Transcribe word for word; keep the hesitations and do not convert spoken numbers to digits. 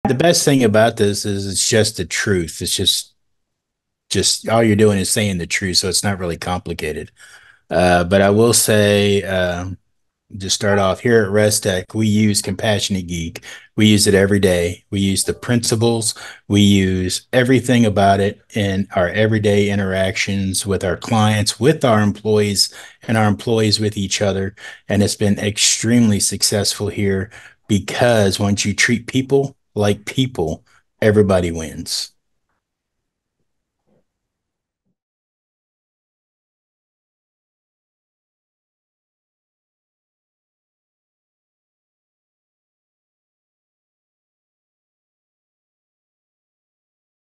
the best thing about this is it's just the truth. It's just just all you're doing is saying the truth, so it's not really complicated. Uh, but I will say, um, to start off here at Restech, we use Compassionate Geek. We use it every day. We use the principles. We use everything about it in our everyday interactions with our clients, with our employees, and our employees with each other. And it's been extremely successful here because once you treat people like people, everybody wins.